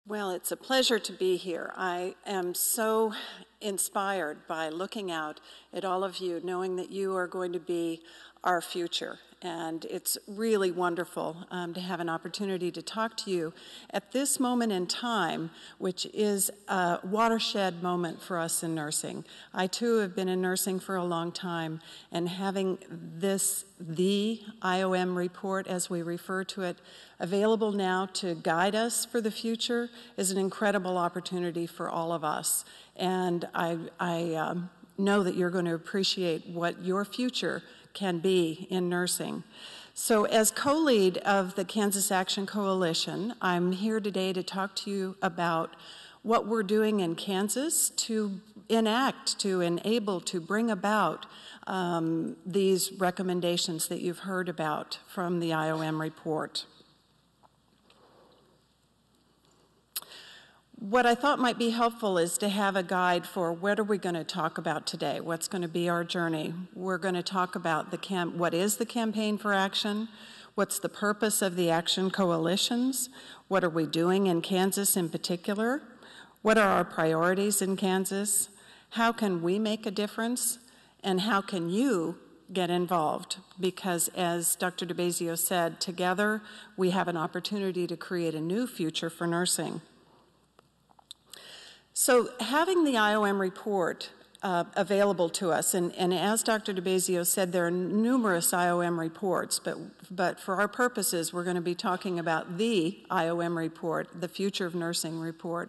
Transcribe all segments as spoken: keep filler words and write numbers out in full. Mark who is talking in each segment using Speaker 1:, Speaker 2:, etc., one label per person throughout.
Speaker 1: Well, it's a pleasure to be here. I am so inspired by looking out at all of you, knowing that you are going to be our future. And it's really wonderful um, to have an opportunity to talk to you at this moment in time, which is a watershed moment for us in nursing. I, too, have been in nursing for a long time, and having this, the I O M report, as we refer to it, available now to guide us for the future is an incredible opportunity for all of us. And I, I um, know that you're going to appreciate what your future can be in nursing. So as co-lead of the Kansas Action Coalition, I'm here today to talk to you about what we're doing in Kansas to enact, to enable, to bring about um, these recommendations that you've heard about from the I O M report. What I thought might be helpful is to have a guide for what are we going to talk about today, what's going to be our journey. We're going to talk about the camp, what is the Campaign for Action, what's the purpose of the action coalitions, what are we doing in Kansas in particular, what are our priorities in Kansas, how can we make a difference, and how can you get involved? Because as Doctor DeBazio said, together we have an opportunity to create a new future for nursing. So having the I O M report uh, available to us, and, and as Doctor DeBazio said, there are numerous I O M reports, but, but for our purposes, we're going to be talking about the I O M report, the Future of Nursing report.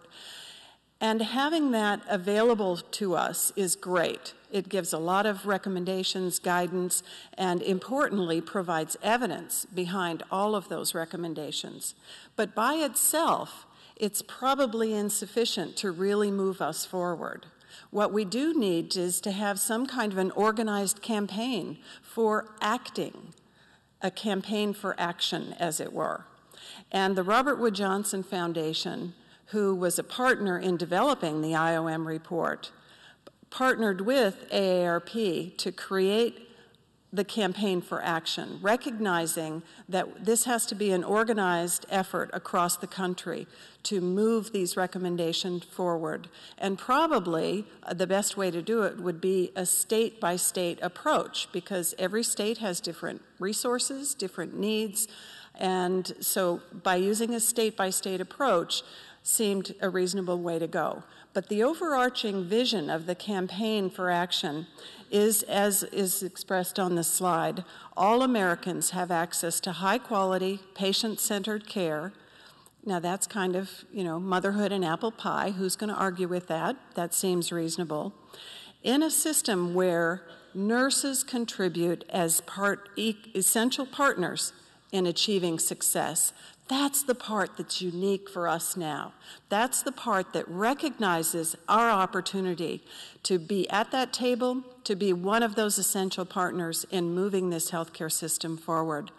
Speaker 1: And having that available to us is great. It gives a lot of recommendations, guidance, and importantly, provides evidence behind all of those recommendations. But by itself, it's probably insufficient to really move us forward. What we do need is to have some kind of an organized campaign for acting, a campaign for action, as it were. And the Robert Wood Johnson Foundation, who was a partner in developing the I O M report, partnered with A A R P to create the Campaign for Action, recognizing that this has to be an organized effort across the country to move these recommendations forward. And probably uh, the best way to do it would be a state-by-state approach, because every state has different resources, different needs, and so by using a state-by-state approach seemed a reasonable way to go. But the overarching vision of the Campaign for Action is, as is expressed on the slide, all Americans have access to high-quality, patient-centered care. Now that's kind of, you know, motherhood and apple pie. Who's going to argue with that? That seems reasonable. In a system where nurses contribute as part, essential partners in achieving success. That's the part that's unique for us now. That's the part that recognizes our opportunity to be at that table, to be one of those essential partners in moving this healthcare system forward,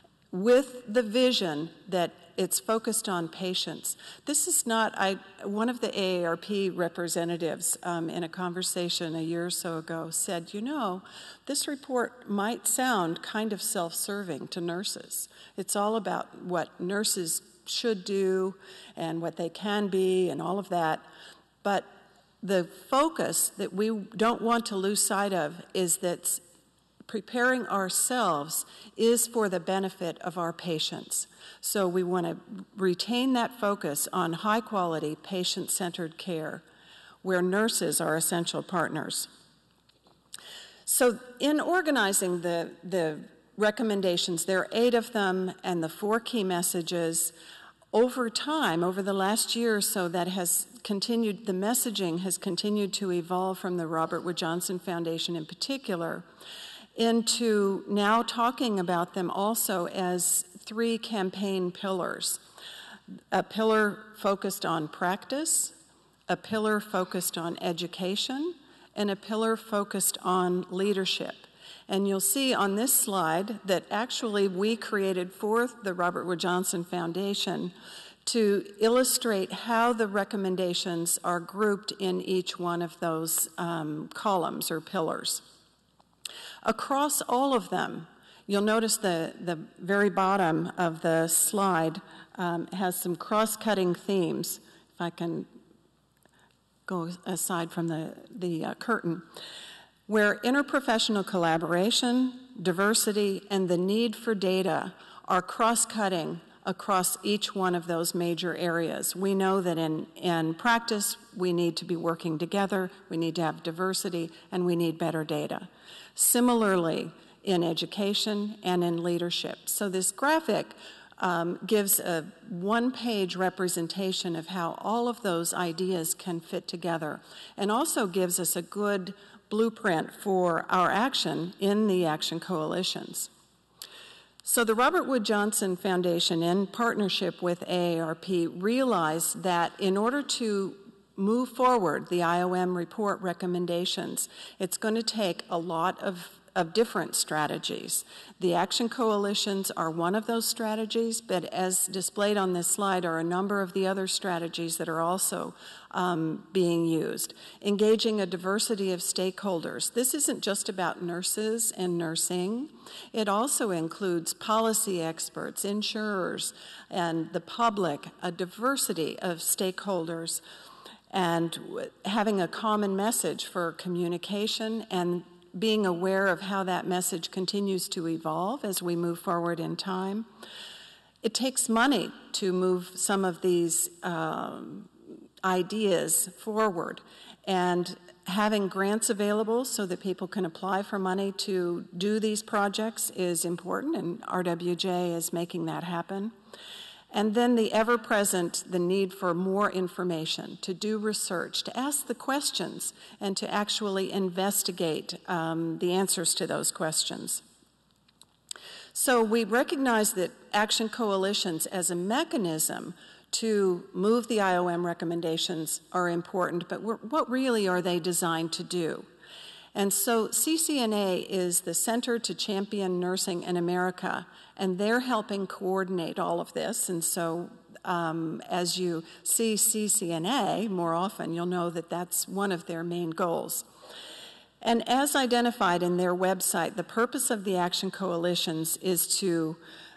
Speaker 1: with the vision that it's focused on patients. This is not, I, one of the A A R P representatives um, in a conversation a year or so ago said, you know, this report might sound kind of self-serving to nurses. It's all about what nurses should do and what they can be and all of that. But the focus that we don't want to lose sight of is that preparing ourselves is for the benefit of our patients. So we want to retain that focus on high-quality, patient-centered care where nurses are essential partners. So in organizing the, the recommendations, there are eight of them, and the four key messages. Over time, over the last year or so, that has continued, the messaging has continued to evolve from the Robert Wood Johnson Foundation in particular into now talking about them also as three campaign pillars. A pillar focused on practice, a pillar focused on education, and a pillar focused on leadership. And you'll see on this slide that actually we created for the Robert Wood Johnson Foundation to illustrate how the recommendations are grouped in each one of those um, columns or pillars. Across all of them, you'll notice the, the very bottom of the slide um, has some cross-cutting themes. I can go aside from the, the uh, curtain, where interprofessional collaboration, diversity, and the need for data are cross-cutting across each one of those major areas. We know that in, in practice, we need to be working together, we need to have diversity, and we need better data. Similarly, in education and in leadership. So this graphic um, gives a one-page representation of how all of those ideas can fit together, and also gives us a good blueprint for our action in the action coalitions. So the Robert Wood Johnson Foundation, in partnership with A A R P, realized that in order to move forward the I O M report recommendations, it's going to take a lot of, of different strategies. The action coalitions are one of those strategies, but as displayed on this slide are a number of the other strategies that are also um, being used. Engaging a diversity of stakeholders. This isn't just about nurses and nursing. It also includes policy experts, insurers, and the public, a diversity of stakeholders, and having a common message for communication and being aware of how that message continues to evolve as we move forward in time. It takes money to move some of these um, ideas forward, and having grants available so that people can apply for money to do these projects is important, and R W J is making that happen. And then the ever-present, the need for more information, to do research, to ask the questions, and to actually investigate um, the answers to those questions. So we recognize that action coalitions as a mechanism to move the I O M recommendations are important, but we're, what really are they designed to do? And so C C N A is the Center to Champion Nursing in America, and they're helping coordinate all of this. And so um, as you see C C N A more often, you'll know that that's one of their main goals. And as identified in their website, the purpose of the action coalitions is to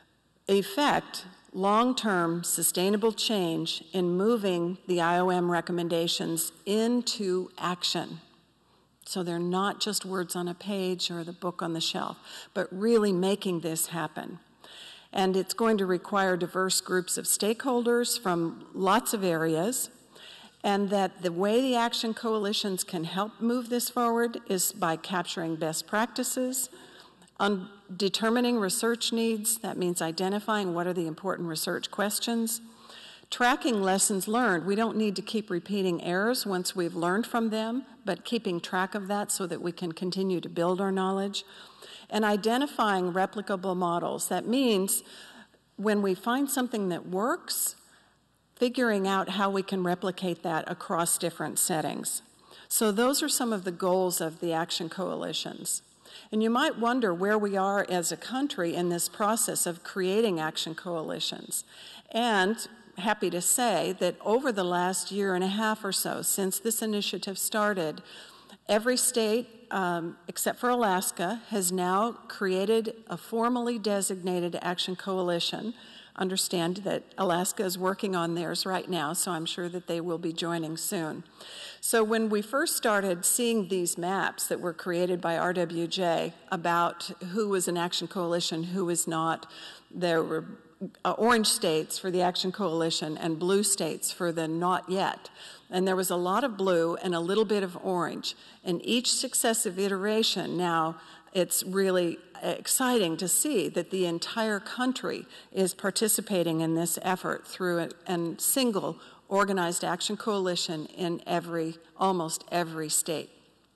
Speaker 1: effect long-term sustainable change in moving the I O M recommendations into action. So they're not just words on a page or the book on the shelf, but really making this happen. And it's going to require diverse groups of stakeholders from lots of areas, and that the way the action coalitions can help move this forward is by capturing best practices, on determining research needs, that means identifying what are the important research questions, tracking lessons learned. We don't need to keep repeating errors once we've learned from them, but keeping track of that so that we can continue to build our knowledge. And identifying replicable models. That means when we find something that works, figuring out how we can replicate that across different settings. So those are some of the goals of the action coalitions. And you might wonder where we are as a country in this process of creating action coalitions. And happy to say that over the last year and a half or so, since this initiative started, every state, um, except for Alaska, has now created a formally designated action coalition. Understand that Alaska is working on theirs right now, so I'm sure that they will be joining soon. So when we first started seeing these maps that were created by R W J about who was an action coalition, who was not, there were Uh, orange states for the Action Coalition and blue states for the not yet. And there was a lot of blue and a little bit of orange. In each successive iteration now, it's really exciting to see that the entire country is participating in this effort through a, a single organized action coalition in every, almost every state.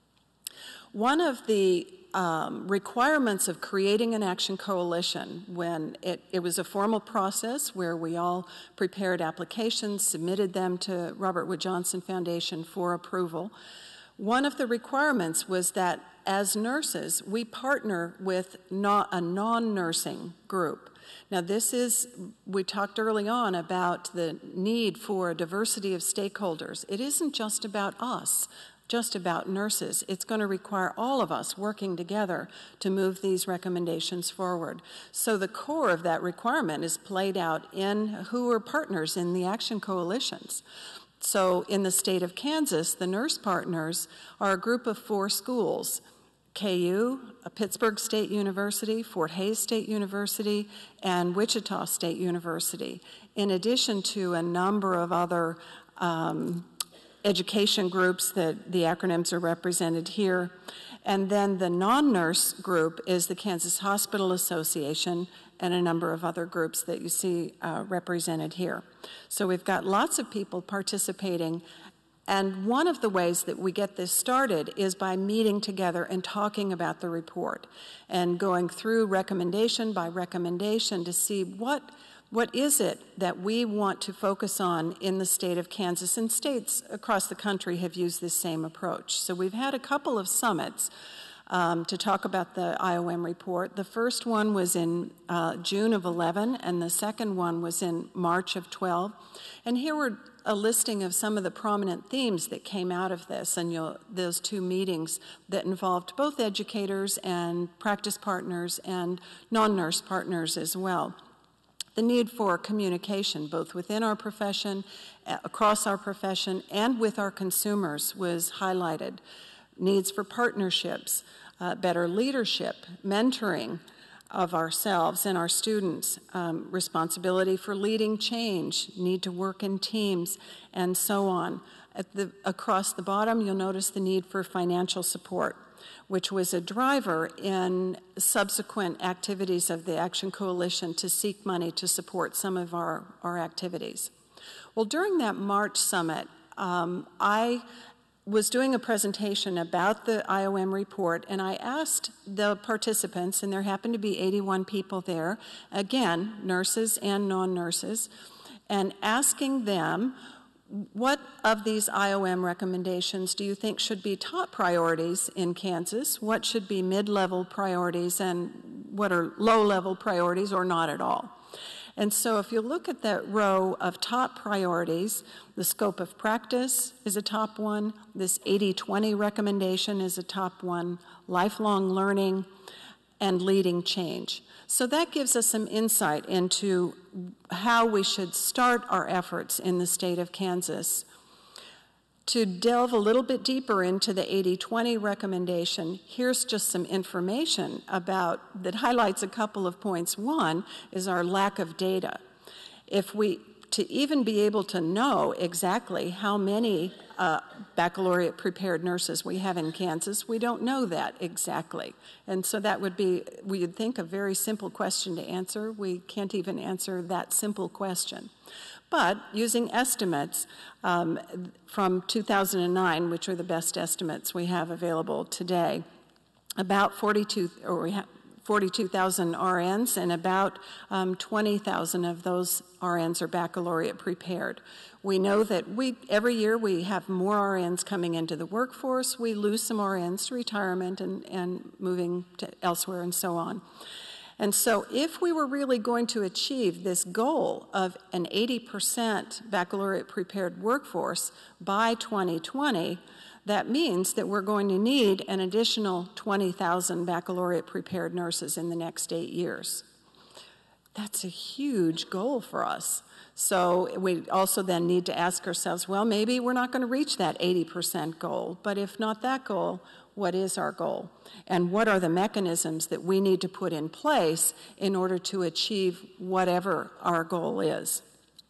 Speaker 1: One of the Um, requirements of creating an action coalition, when it, it was a formal process where we all prepared applications, submitted them to Robert Wood Johnson Foundation for approval. One of the requirements was that as nurses, we partner with not a non-nursing group. Now this is, we talked early on about the need for a diversity of stakeholders. It isn't just about us, just about nurses. It's going to require all of us working together to move these recommendations forward. So the core of that requirement is played out in who are partners in the action coalitions. So in the state of Kansas, the nurse partners are a group of four schools: K U, Pittsburgh State University, Fort Hays State University, and Wichita State University, in addition to a number of other um, education groups that the acronyms are represented here. And then the non-nurse group is the Kansas Hospital Association and a number of other groups that you see uh, represented here. So we've got lots of people participating, and one of the ways that we get this started is by meeting together and talking about the report and going through recommendation by recommendation to see what What is it that we want to focus on in the state of Kansas? And states across the country have used this same approach. So we've had a couple of summits um, to talk about the I O M report. The first one was in uh, June of eleven, and the second one was in March of twelve. And here were a listing of some of the prominent themes that came out of this, and you'll, those two meetings that involved both educators and practice partners and non-nurse partners as well. The need for communication, both within our profession, across our profession, and with our consumers was highlighted. Needs for partnerships, uh, better leadership, mentoring of ourselves and our students, um, responsibility for leading change, need to work in teams, and so on. At the, across the bottom, you'll notice the need for financial support, which was a driver in subsequent activities of the Action Coalition to seek money to support some of our, our activities. Well, during that March summit, um, I was doing a presentation about the I O M report, and I asked the participants, and there happened to be eighty-one people there, again, nurses and non-nurses, and asking them, what of these I O M recommendations do you think should be top priorities in Kansas? What should be mid-level priorities, and what are low-level priorities or not at all? And so if you look at that row of top priorities, the scope of practice is a top one, this eighty twenty recommendation is a top one, lifelong learning, and leading change. So that gives us some insight into how we should start our efforts in the state of Kansas. To delve a little bit deeper into the eighty twenty recommendation, here's just some information about that highlights a couple of points. One is our lack of data. If we, to even be able to know exactly how many uh, baccalaureate prepared nurses we have in Kansas, we don't know that exactly. And so that would be, we would think, a very simple question to answer. We can't even answer that simple question. But using estimates um, from two thousand nine, which are the best estimates we have available today, about forty-two, or we have forty-two thousand R Ns, and about um, twenty thousand of those R Ns are baccalaureate prepared. We know that we every year we have more R Ns coming into the workforce. We lose some R Ns to retirement and, and moving to elsewhere and so on. And so if we were really going to achieve this goal of an eighty percent baccalaureate prepared workforce by twenty twenty, that means that we're going to need an additional twenty thousand baccalaureate prepared nurses in the next eight years. That's a huge goal for us. So we also then need to ask ourselves, well, maybe we're not going to reach that eighty percent goal, but if not that goal, what is our goal? And what are the mechanisms that we need to put in place in order to achieve whatever our goal is?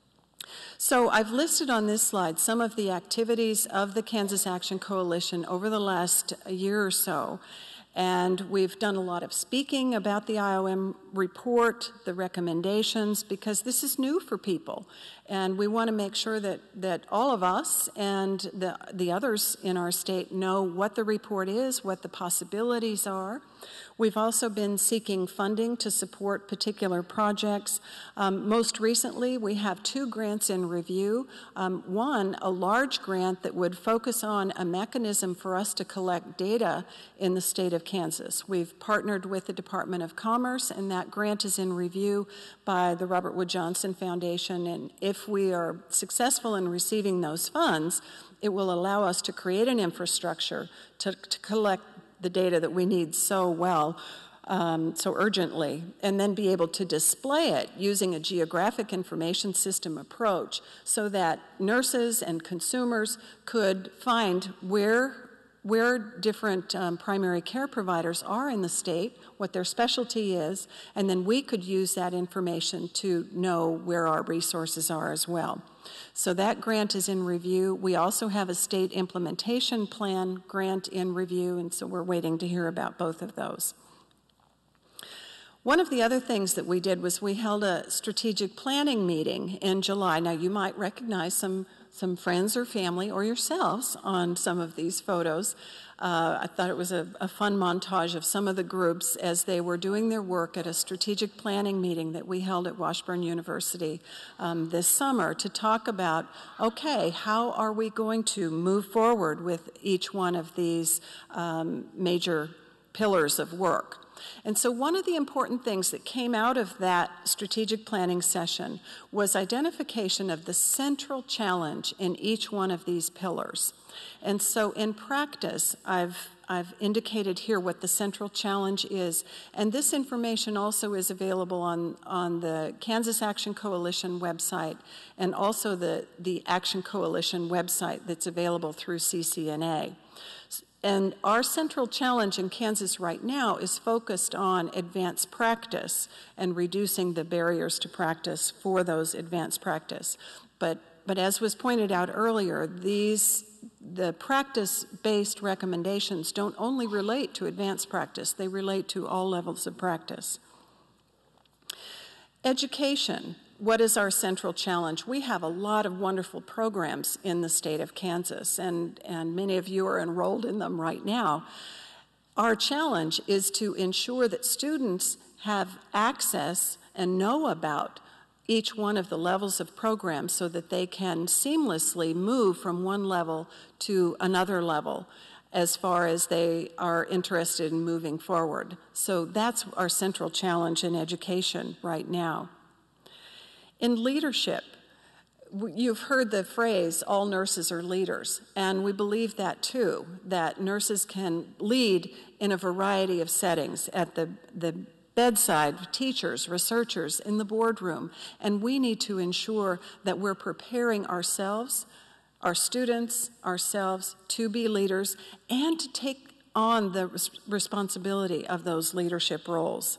Speaker 1: So I've listed on this slide some of the activities of the Kansas Action Coalition over the last year or so. And we've done a lot of speaking about the I O M report, the recommendations, because this is new for people. And we want to make sure that, that all of us and the, the others in our state know what the report is, what the possibilities are. We've also been seeking funding to support particular projects. Um, most recently, we have two grants in review. Um, one, a large grant that would focus on a mechanism for us to collect data in the state of Kansas. We've partnered with the Department of Commerce, and that grant is in review by the Robert Wood Johnson Foundation. And if we are successful in receiving those funds, it will allow us to create an infrastructure to, to collect the data that we need so well um, so urgently, and then be able to display it using a geographic information system approach so that nurses and consumers could find where where different um, primary care providers are in the state, what their specialty is, and then we could use that information to know where our resources are as well. So that grant is in review. We also have a state implementation plan grant in review, and so we're waiting to hear about both of those. One of the other things that we did was we held a strategic planning meeting in July. Now, you might recognize some some friends or family or yourselves on some of these photos. Uh, I thought it was a, a fun montage of some of the groups as they were doing their work at a strategic planning meeting that we held at Washburn University um, this summer to talk about, okay, how are we going to move forward with each one of these um, major pillars of work? And so one of the important things that came out of that strategic planning session was identification of the central challenge in each one of these pillars. And so in practice, I've, I've indicated here what the central challenge is. And this information also is available on, on the Kansas Action Coalition website and also the, the Action Coalition website that's available through C C N A. And our central challenge in Kansas right now is focused on advanced practice and reducing the barriers to practice for those advanced practice. But, but as was pointed out earlier, these, the practice-based recommendations don't only relate to advanced practice, they relate to all levels of practice. Education. What is our central challenge? We have a lot of wonderful programs in the state of Kansas, and, and many of you are enrolled in them right now. Our challenge is to ensure that students have access and know about each one of the levels of programs so that they can seamlessly move from one level to another level as far as they are interested in moving forward. So that's our central challenge in education right now. In leadership, you've heard the phrase, all nurses are leaders, and we believe that too, that nurses can lead in a variety of settings, at the, the bedside, teachers, researchers, in the boardroom, and we need to ensure that we're preparing ourselves, our students, ourselves, to be leaders and to take on the res- responsibility of those leadership roles.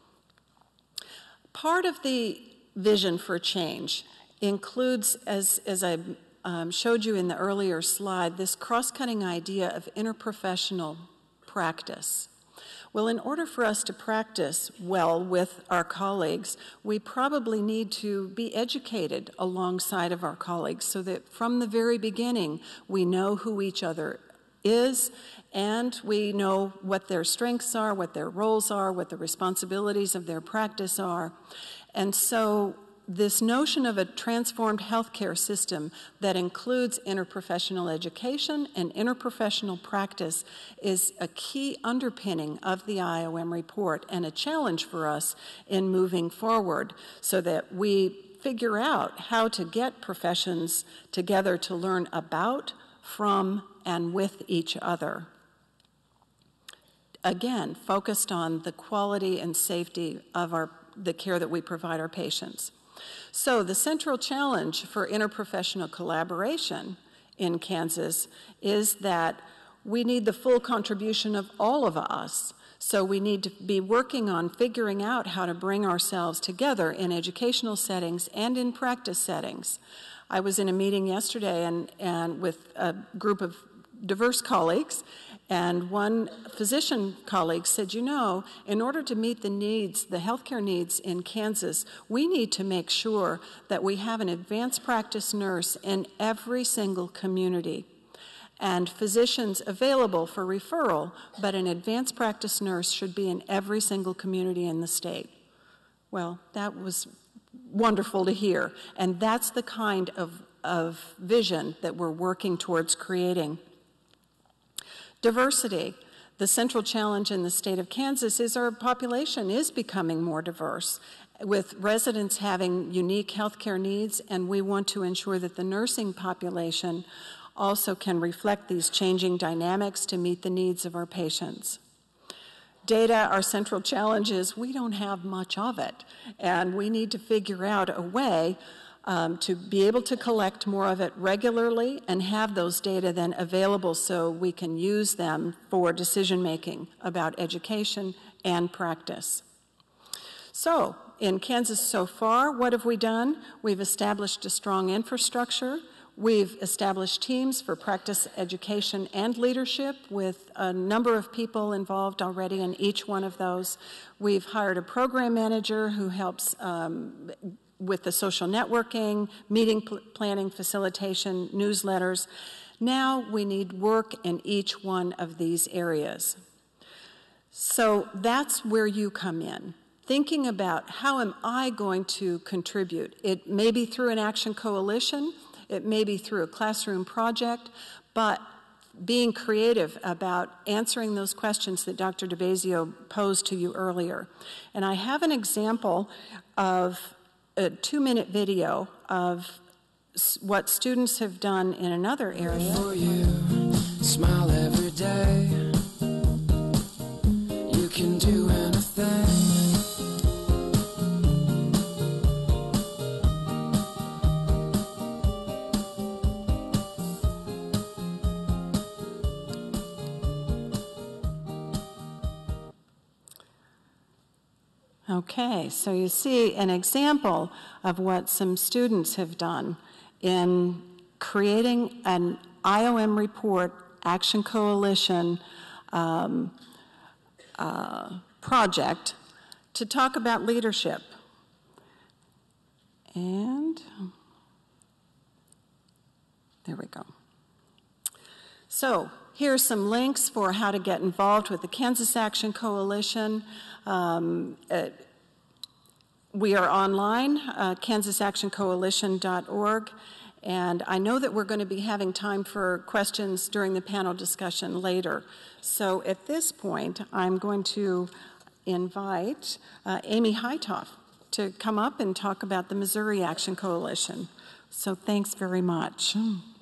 Speaker 1: Part of the vision for change includes, as, as I um, showed you in the earlier slide, this cross-cutting idea of interprofessional practice. Well, in order for us to practice well with our colleagues, we probably need to be educated alongside of our colleagues so that from the very beginning we know who each other is, and we know what their strengths are, what their roles are, what the responsibilities of their practice are. And so this notion of a transformed healthcare system that includes interprofessional education and interprofessional practice is a key underpinning of the I O M report and a challenge for us in moving forward so that we figure out how to get professions together to learn about, from, and with each other. Again, focused on the quality and safety of our, the care that we provide our patients. So the central challenge for interprofessional collaboration in Kansas is that we need the full contribution of all of us. So we need to be working on figuring out how to bring ourselves together in educational settings and in practice settings. I was in a meeting yesterday and, and with a group of diverse colleagues, and one physician colleague said, you know, in order to meet the needs, the healthcare needs in Kansas, we need to make sure that we have an advanced practice nurse in every single community and physicians available for referral, but an advanced practice nurse should be in every single community in the state. Well, that was wonderful to hear, and that's the kind of, of vision that we're working towards creating. Diversity. The central challenge in the state of Kansas is our population is becoming more diverse, with residents having unique healthcare needs, and we want to ensure that the nursing population also can reflect these changing dynamics to meet the needs of our patients. Data, our central challenge is we don't have much of it, and we need to figure out a way um, to be able to collect more of it regularly and have those data then available so we can use them for decision making about education and practice. So, in Kansas so far, what have we done? We've established a strong infrastructure. We've established teams for practice education and leadership with a number of people involved already in each one of those. We've hired a program manager who helps um, with the social networking, meeting pl- planning, facilitation, newsletters. Now we need work in each one of these areas. So that's where you come in. Thinking about how am I going to contribute? It may be through an action coalition. It may be through a classroom project, but being creative about answering those questions that Doctor DeBazio posed to you earlier. And I have an example of a two-minute video of what students have done in another area. For you, smile every day. You can do anything. Okay, so you see an example of what some students have done in creating an I O M report, Action Coalition um, uh, project to talk about leadership. And there we go. So here's some links for how to get involved with the Kansas Action Coalition. Um, uh, we are online, uh, kansas action coalition dot org, and I know that we're going to be having time for questions during the panel discussion later. So at this point, I'm going to invite uh, Amy Hightoff to come up and talk about the Missouri Action Coalition. So thanks very much.